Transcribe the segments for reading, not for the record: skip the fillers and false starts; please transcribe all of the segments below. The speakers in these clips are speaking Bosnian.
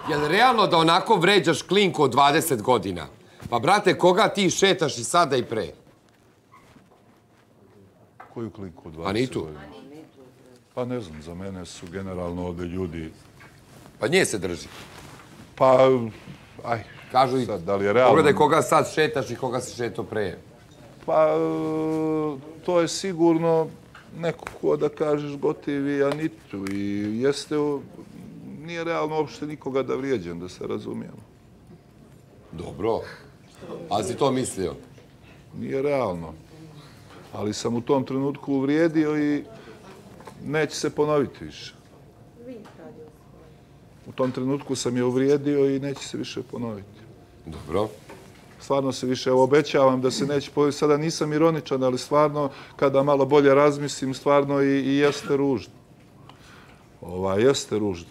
Je li realno da onako vređaš klinku od 20 godina? Pa, brate, koga ti šetaš i sada i pre? Koju klinku od 20 Anitu. godina? Pa ne znam, za mene su generalno ovde ljudi... Pa nje se drži. Pa, aj, Kažu i, sad, da li je realno... pogledaj koga sad šetaš i koga si šetao pre. Pa, to je sigurno neko ko da kažeš gotivi Anitu i jeste... Nije realno uopšte nikoga da vrijeđam, da se razumijemo. Dobro. A si to mislio? Nije realno. Ali sam u tom trenutku uvrijedio i neće se ponoviti više. U tom trenutku sam je uvrijedio i neće se više ponoviti. Dobro. Stvarno se više, evo, obećavam da se neće ponoviti. Sada nisam ironičan, ali stvarno, kada malo bolje razmislim, stvarno i jeste ružno. Jeste ružno.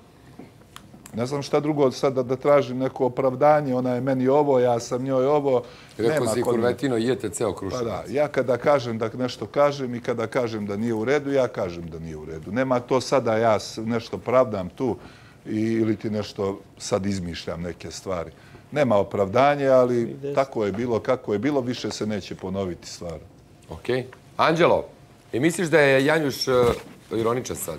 Ne znam šta drugo sad da tražim neko opravdanje, ona je meni ovo, ja sam njoj ovo. Rekao si kurvetino, jete ceo Kruševac. Pa da, ja kada kažem da nešto kažem i kada kažem da nije u redu, ja kažem da nije u redu. Nema to sada ja nešto pravdam tu ili ti nešto sad izmišljam neke stvari. Nema opravdanje, ali tako je bilo, kako je bilo, više se neće ponoviti stvar. Okej. Anđelo, i misliš da je Janjuš ironičan sad?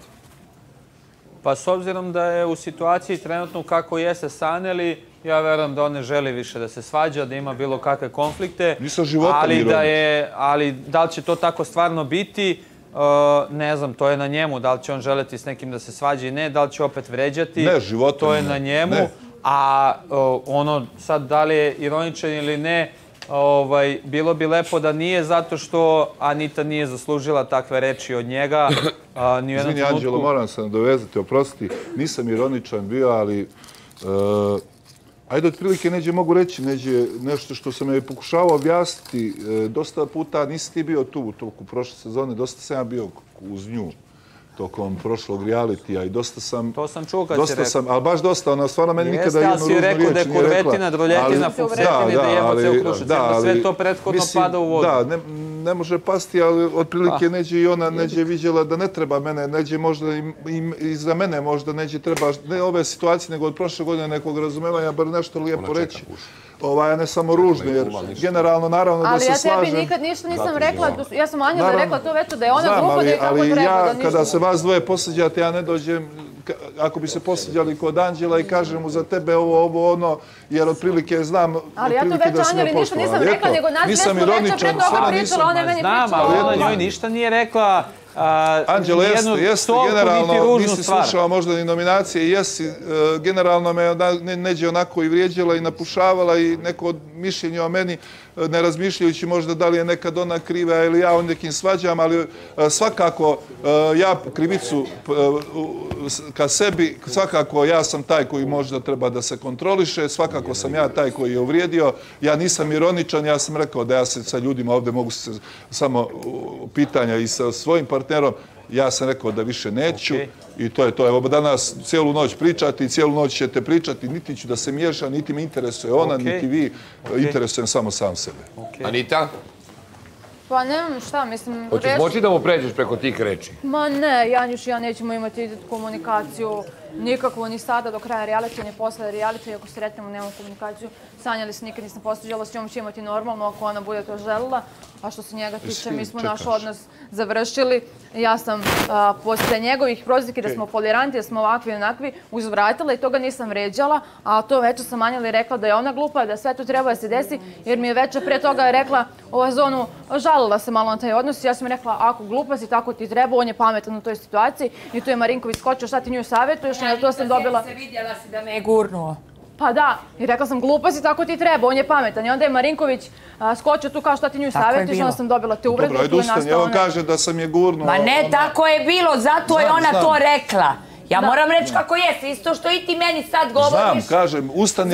Pa s obzirom da je u situaciji trenutno kako jeste sa Aneli, ja verujem da on ne želi više da se svađa, da ima bilo kakve konflikte. Nisam životom ironičan. Ali da li će to tako stvarno biti, ne znam, to je na njemu. Da li će on želeti s nekim da se svađa i ne, da li će opet vređati. Ne, životom to je na njemu. A ono sad da li je ironičan ili ne, bilo bi lepo da nije, zato što Anita nije zaslužila takve reči od njega. Izvini, Anđelo, moram se nadovezati, oprosti, nisam ironičan bio, ali ajde, otprilike neđe mogu reći nešto što sam je pokušavao objasniti. Dosta puta nisi ti bio tu u toku prošle sezone, dosta sam ja bio uz nju tokom prošlog realitija i dosta sam... To sam čuo kad si rekao. Ali baš dosta, ona stvarno meni nikada jednu ružnu riječ nije rekla. Jeste, ali si rekao da je kurvetina, droljetina, fuksetina i da jebo ceo Kruševac. Da sve to prethodno pada u vodu. Da, ne može pasti, ali otprilike neđe i ona neđe vidjela da ne treba mene, neđe možda i za mene možda neđe treba, ne ove situacije, nego od prošle godine nekog razumevanja, bar nešto lijepo reći. A ne samo ružno, jer generalno, naravno, da se slažem... Ali ja tebi nikad ništa nisam rekla, ja sam Anjela rekla to već, da je ona glupa, da je kako treba, da ništa... Kada se vas dvoje posjeđate, ja ne dođem, ako bi se posjeđali kod Anđela i kažem mu za tebe ovo, ono, jer otprilike znam, ali ja to već Anjeli ništa nisam rekla, nego nas već smo već pre toga pričala, ona je meni pričala. Znam, ali ona njoj ništa nije rekla. Anđelo, jeste, generalno, nisi slušala možda ni nominacije, jesi, generalno me neđe onako i vrijeđala i napušavala i neko mišljenje o meni, ne razmišljajući možda da li je nekad ona kriva ili ja o nekim svađama, ali svakako ja krivicu ka sebi, svakako ja sam taj koji možda treba da se kontroliše, svakako sam ja taj koji je uvrijedio, ja nisam ironičan, ja sam rekao da ja se sa ljudima ovdje mogu se samo pitanja i sa svojim partnerom, ja sam rekao da više neću i to je to. Evo danas cijelu noć pričati i cijelu noć ćete pričati, niti ću da se miješam, niti me interesuje ona, niti vi, interesujem samo sam sebe. Anita? Pa nemam šta, mislim... Hoćeš moći da mu pređeš preko tih reči? Ma ne, Janjuš i ja nećemo imati komunikaciju nikakvu ni sada do kraja realitija, ni posle realitija. Ako sretnemo, nemamo komunikaciju. Sanjali se, nikad nisam posveđala, s njom će imati normalno ako ona bude to željela. A što se njega tiče, mi smo naš odnos završili. Ja sam posle njegovih prozivki da smo poliranti, da smo ovakvi i onakvi, uzvratila i toga nisam vređala. A to večer sam Anjeli rekla da je ona glupa, da sve to treba da se desi, jer mi je večer pre toga rekla ova zonu, žalila se malo na taj odnos. Ja sam rekla, ako glupa si, tako ti treba, on je pametan u toj situaciji. I tu je Marinković skočio, šta ti nju savjetuješ, to sam dobila... Vidjela si da me je gurnuo. Pa da, i rekla sam, glupa si, tako ti treba, on je pametan. I onda je Marinković skočio tu kao šta ti nju savjetuješ, onda sam dobila te uvrede. Dobro, ajde ustani, ja vam kažem da sam je gurnuo. Ma ne, tako je bilo, zato je ona to rekla. Ja moram reći kako jeste, isto što i ti meni sad govoriš. Znam, kažem, ustani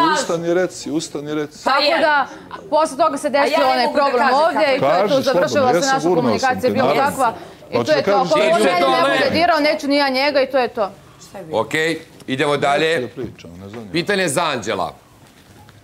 reci. Tako da, posle toga se desio onaj problem ovdje i to je tu završila se naša komunikacija, bila takva. I to je to, koliko meni ne bude dirao, neću ni ja njega i to je to. Okej, idemo dalje. Pitanje za Anđela.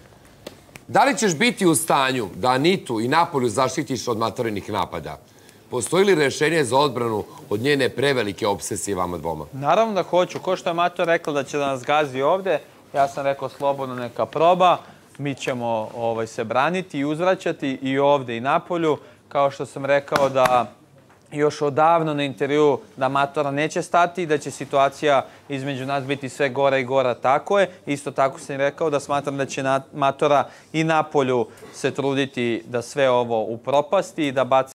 Da li ćeš biti u stanju da Anitu i Napolju zaštitiš od materijalnih napada? Postoji li rešenje za odbranu od njene prevelike obsesije vama dvoma? Naravno da hoću. Ko što je Mato rekla da će da nas gazi ovde, ja sam rekao slobodno neka proba. Mi ćemo se braniti i uzvraćati i ovde i napolju. Kao što sam rekao da još odavno na intervju da Matora neće stati i da će situacija između nas biti sve gora i gora. Tako je. Isto tako sam rekao da smatram da će Matora i napolju se truditi da sve ovo upropasti i da baci